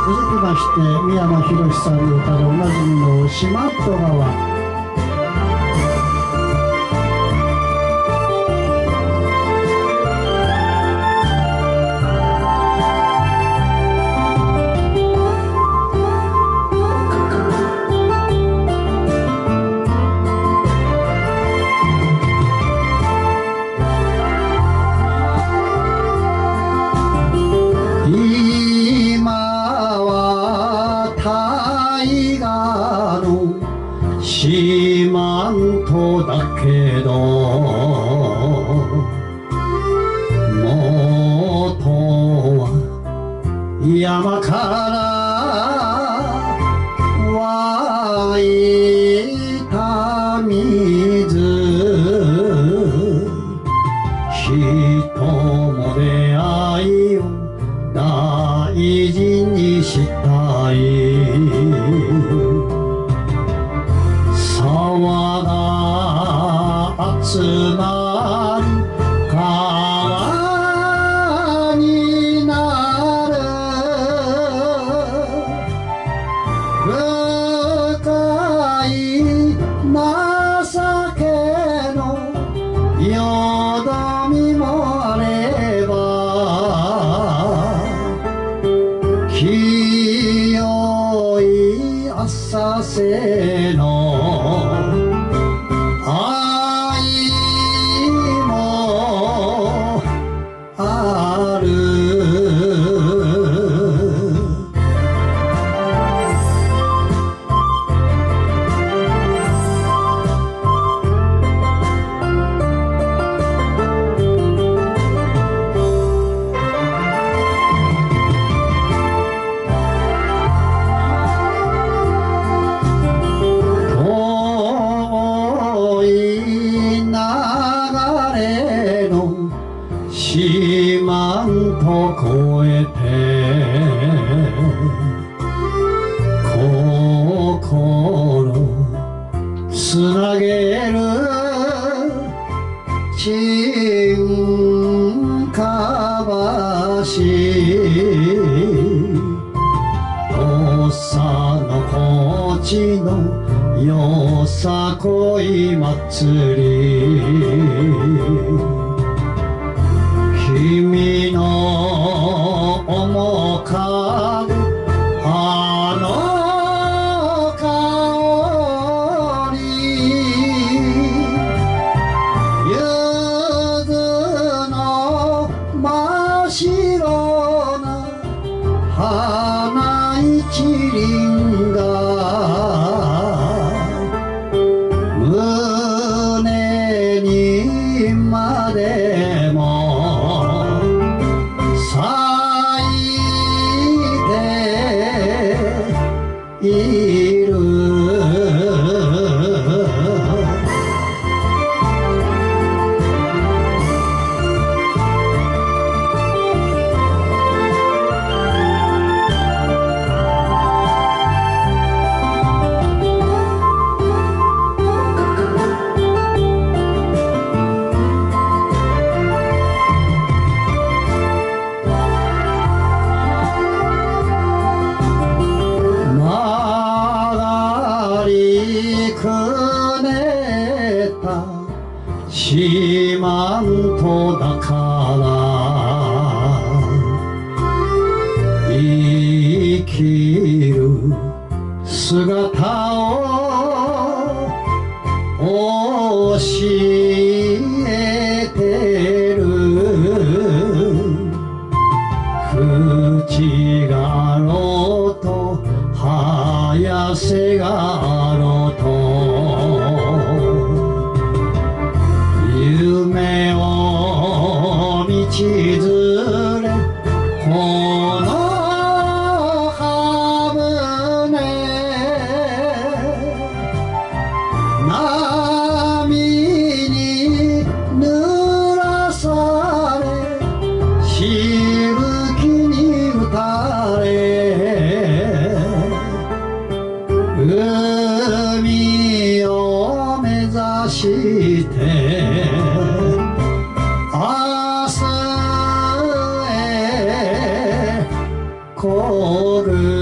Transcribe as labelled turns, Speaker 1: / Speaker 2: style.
Speaker 1: 続きまして三山ひろしさんの歌でおなじみの「四万十川」。今は大河の四万十だけど元は山から湧いた水人も出会いを大事にしたい沢が集まる川になる深い情けのよどみもあれば清い浅瀬の愛もある。四万十越えて心つなげる沈下橋土佐の高知のよさこい祭り君の面影あの香り柚子の真っ白な花一輪が胸にまでも咲いている。くねた四万十だから生きる姿を教えてる口がろうと早瀬があろうと夢を道連れこの葉舟波に濡らされしぶきに打たれ海を目指して明日へ来る